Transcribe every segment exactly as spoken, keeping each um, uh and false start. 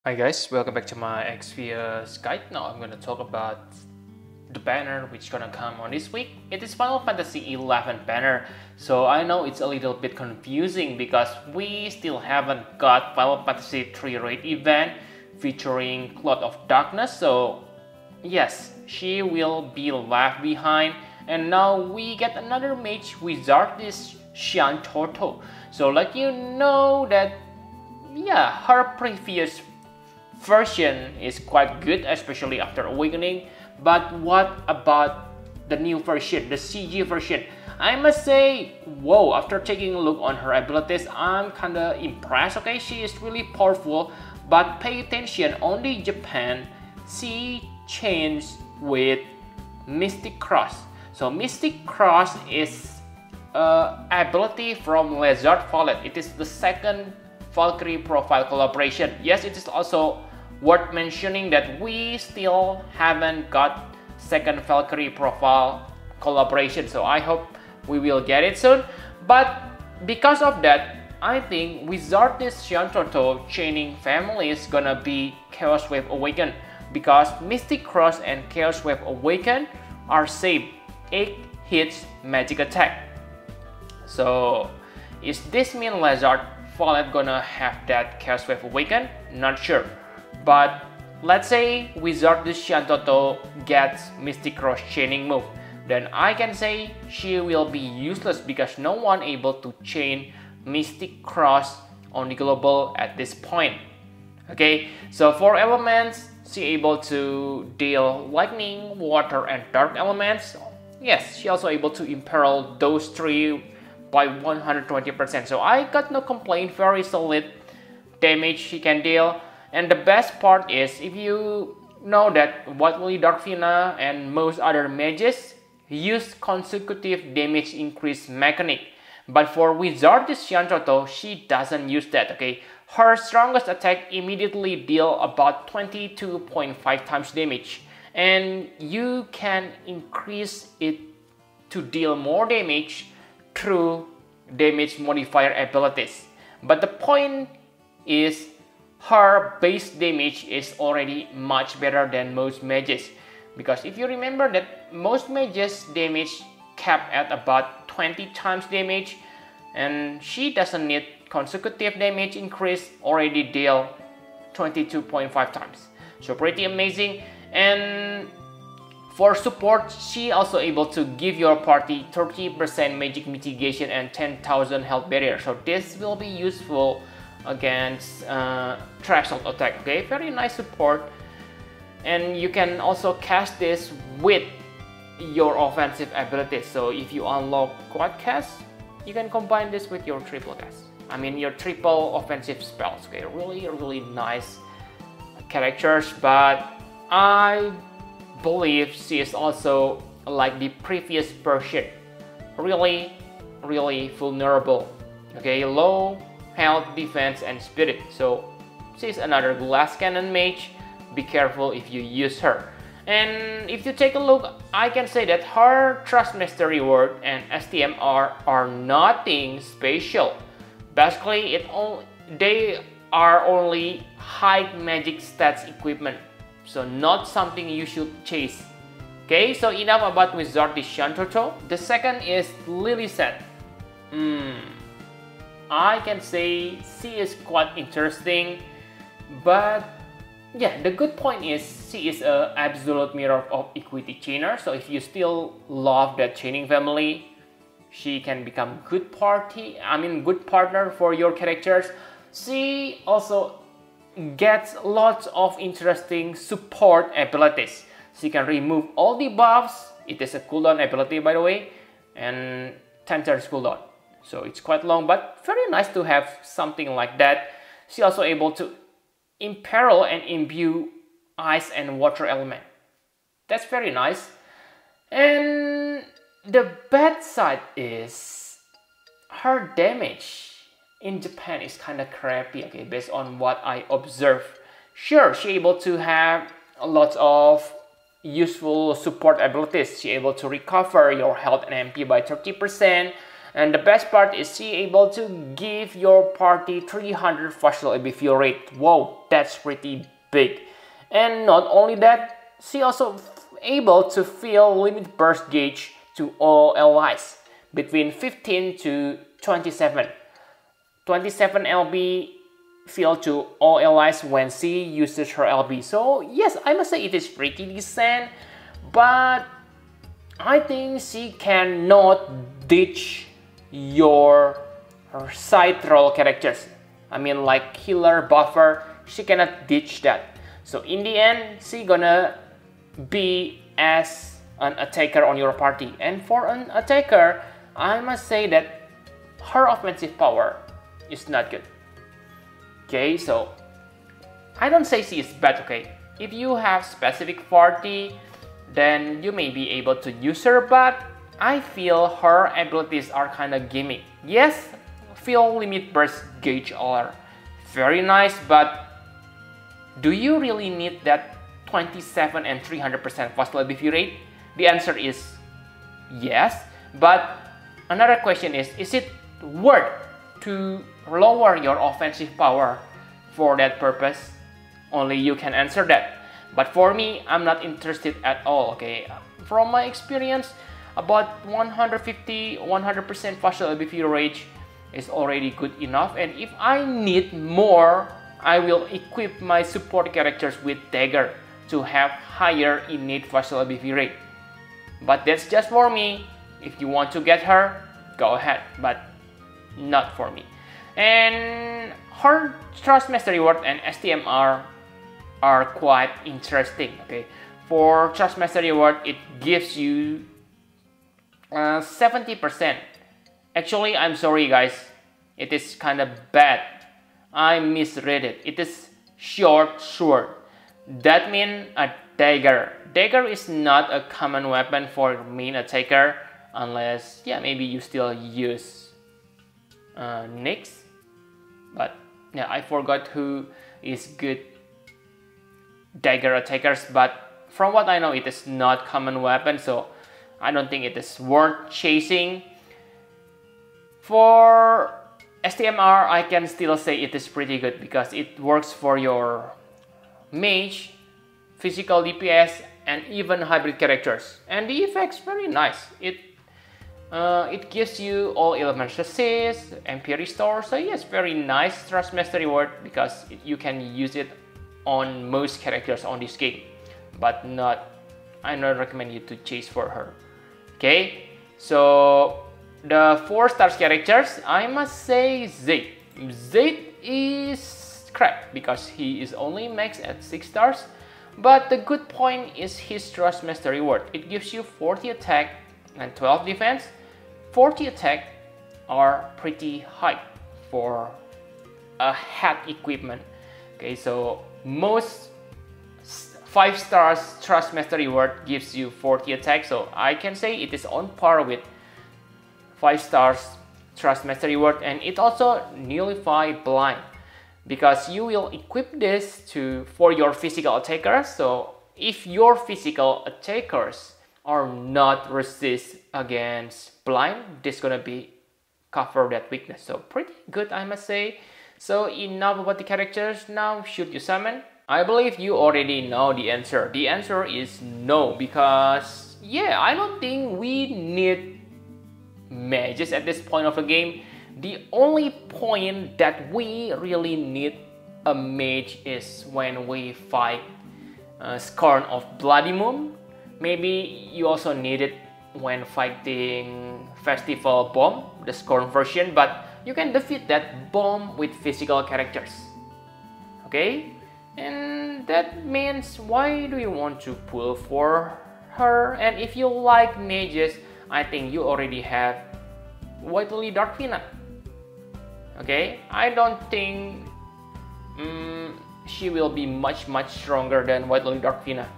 Hi guys, welcome back to my Xvious guide. Now I'm gonna talk about the banner which gonna come on this week. It is Final Fantasy eleven banner. So I know it's a little bit confusing because we still haven't got Final Fantasy three raid event featuring Cloud of Darkness. So yes, she will be left behind. And now we get another mage, Wizardess Shantotto. So like you know that, yeah, her previous version is quite good, especially after Awakening. But what about the new version, the C G version? I must say, whoa, after taking a look on her abilities, I'm kinda impressed. Okay, she is really powerful, but pay attention, only Japan, she changed with Mystic Cross. So Mystic Cross is an ability from Lizard Fallet. It is the second Valkyrie profile collaboration. Yes, it is also worth mentioning that we still haven't got second Valkyrie profile collaboration, so I hope we will get it soon. But because of that, I think Wizardess Shantotto chaining family is gonna be Chaos Wave Awaken, because Mystic Cross and Chaos Wave Awaken are same eight hits magic attack. So is this mean Lizard Fallet gonna have that Chaos Wave Awaken? Not sure. But let's say Wizardess Shantotto gets Mystic Cross chaining move, then I can say she will be useless because no one able to chain Mystic Cross on the global at this point. Okay, so for elements, she able to deal lightning, water, and dark elements. Yes, she also able to imperil those three by one hundred twenty percent. So I got no complaint, very solid damage she can deal. And the best part is, if you know that Whiteley Darkfina and most other mages use consecutive damage increase mechanic, but for Wizardess Shantotto, she doesn't use that. Okay, her strongest attack immediately deal about twenty-two point five times damage, and you can increase it to deal more damage through damage modifier abilities. But the point is, her base damage is already much better than most mages, because if you remember that most mages damage capped at about twenty times damage, and she doesn't need consecutive damage increase, already deal twenty-two point five times. So pretty amazing. And for support, she also able to give your party thirty percent magic mitigation and ten thousand health barrier. So this will be useful against uh, threshold attack. Okay, very nice support. And you can also cast this with your offensive abilities. So if you unlock quad cast, you can combine this with your triple cast. I mean your triple offensive spells. Okay, really really nice characters. But I believe she is also like the previous version, really really vulnerable. Okay, low health, defense, and spirit. So she's another glass cannon mage. Be careful if you use her. And if you take a look, I can say that her Trust Master reward and S T M R are nothing special. Basically, it all they are only high magic stats equipment, so not something you should chase. Okay, so enough about Wizardess Shantotto. The second is Lily set. Hmm. I can say she is quite interesting, but yeah, the good point is she is an absolute mirror of Equity Chainer. So if you still love that chaining family, she can become good party. I mean, good partner for your characters. She also gets lots of interesting support abilities. She can remove all the buffs. It is a cooldown ability, by the way, and ten turns cooldown. So it's quite long, but very nice to have something like that. She also able to imperil and imbue ice and water element. That's very nice. And the bad side is her damage in Japan is kind of crappy. Okay, based on what I observe. Sure, she able to have a lot of useful support abilities. She able to recover your health and M P by thirty percent. And the best part is she able to give your party three hundred facial A B feel rate. Wow, that's pretty big. And not only that, she also able to fill limit burst gauge to all allies between fifteen to twenty-seven. twenty-seven L B feel to all allies when she uses her L B. So yes, I must say it is pretty decent, but I think she cannot ditch your side role characters. I mean, like healer, buffer, she cannot ditch that. So in the end, she gonna be as an attacker on your party. And for an attacker, I must say that her offensive power is not good. Okay, so I don't say she is bad, okay? If you have specific party, then you may be able to use her, but I feel her abilities are kind of gimmick. Yes, fill limit burst gauge are very nice, but do you really need that twenty-seven and three hundred percent facial A B V rate? The answer is yes, but another question is, is it worth to lower your offensive power for that purpose? Only you can answer that. But for me, I'm not interested at all, okay? From my experience, about one hundred fifty to one hundred percent facial A B V rate is already good enough. And if I need more, I will equip my support characters with dagger to have higher innate facial A B V rate. But that's just for me. If you want to get her, go ahead, but not for me. And her Trust Master Reward and S T M R are quite interesting, okay? For Trust Master Reward, it gives you uh, seventy percent. Actually, I'm sorry guys, it is kind of bad. I misread it. It is short sword. That means a dagger. Dagger is not a common weapon for main attacker unless, yeah, maybe you still use uh, Nyx. But yeah, I forgot who is good dagger attackers, but from what I know, it is not common weapon, so I don't think it is worth chasing. For S T M R, I can still say it is pretty good because it works for your mage, physical D P S, and even hybrid characters. And the effects very nice. It uh, it gives you all elements resist, M P restore. So yes, very nice Trust Master Reward because it, you can use it on most characters on this game, but not. I don't recommend you to chase for her. Okay, so the four stars characters, I must say Zayt. Zayt is crap because he is only max at six stars. But the good point is his Trust Master Reward. It gives you forty attack and twelve defense. forty attack are pretty high for a hat equipment. Okay, so most five stars Trust Master Reward gives you forty attack. So I can say it is on par with five stars Trust Master Reward, and it also nullify blind because you will equip this to for your physical attackers. So if your physical attackers are not resist against blind, this gonna be cover that weakness. So pretty good, I must say. So enough about the characters. Now should you summon? I believe you already know the answer. The answer is no, because yeah, I don't think we need mages at this point of the game. The only point that we really need a mage is when we fight uh, Scorn of Bloody Moon. Maybe you also need it when fighting Festival Bomb, the Scorn version, but you can defeat that bomb with physical characters. Okay? And that means, why do you want to pull for her? And if you like mages, I think you already have White Lily Darkfina. Okay, I don't think um, she will be much much stronger than White Lily Darkfina.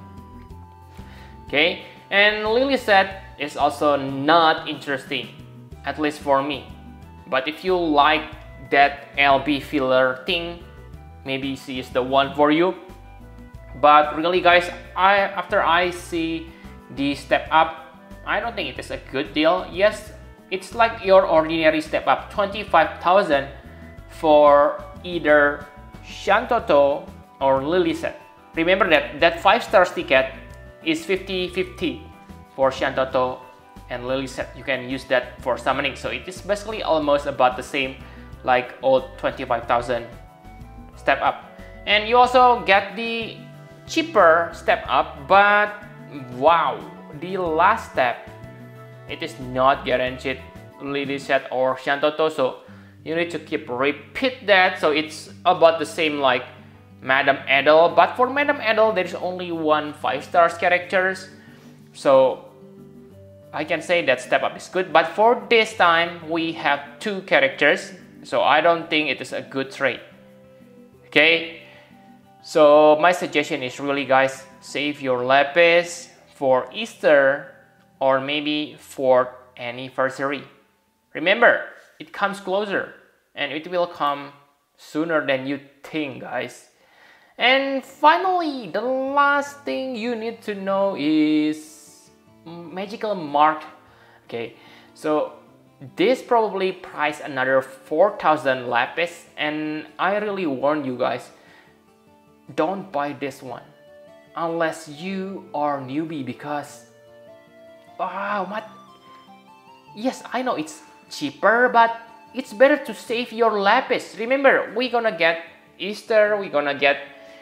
Okay, and Lily set is also not interesting, at least for me. But if you like that L B filler thing, maybe she is the one for you. But really guys, I after I see the step up, I don't think it is a good deal. Yes, It's like your ordinary step up, twenty-five thousand for either Shantotto or Lily set. Remember that that five stars ticket is fifty fifty for Shantotto and Lily set. You can use that for summoning, so it is basically almost about the same like old twenty-five thousand step up. And you also get the cheaper step up, but wow, the last step, it is not guaranteed Lily set or Shantotto, so you need to keep repeat that. So it's about the same like Madame Edel, but for Madame Edel there is only one five stars characters, so I can say that step up is good. But for this time we have two characters, so I don't think it is a good trade. Okay, so my suggestion is really, guys, save your lapis for Easter or maybe fourth anniversary. Remember, it comes closer and it will come sooner than you think, guys. And finally, the last thing you need to know is magical mark. Okay, so this probably price another four thousand lapis, and I really warn you guys, don't buy this one unless you are newbie, because wow, what? Yes, I know it's cheaper, but it's better to save your lapis. Remember, we're gonna get Easter, we're gonna get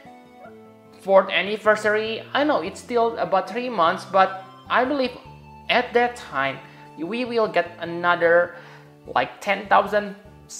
fourth anniversary. I know it's still about three months, but I believe at that time we will get another like ten thousand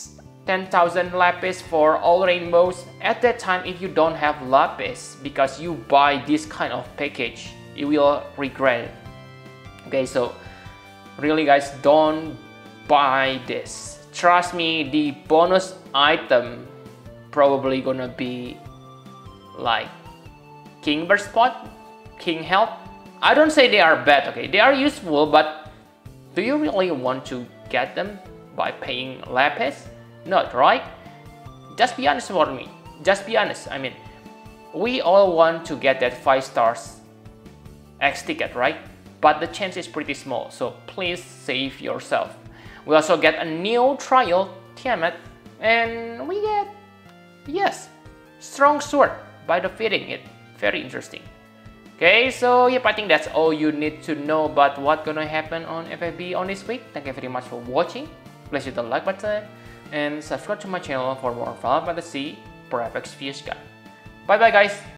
lapis for all rainbows. At that time, if you don't have lapis because you buy this kind of package, you will regret it. Okay, so really, guys, don't buy this. Trust me, the bonus item probably gonna be like King Burst Spot, King Health. I don't say they are bad, okay, they are useful, but do you really want to get them by paying lapis? Not, right? Just be honest for me. Just be honest. I mean, we all want to get that five stars X ticket, right? But the chance is pretty small, so please save yourself. We also get a new trial Tiamat, and we get, yes, strong sword by defeating it. Very interesting. Okay, so yep, I think that's all you need to know about what's gonna happen on F F B E on this week. Thank you very much for watching. Please hit the like button and subscribe to my channel for more Final Fantasy Prep X P S guide. Bye bye, guys.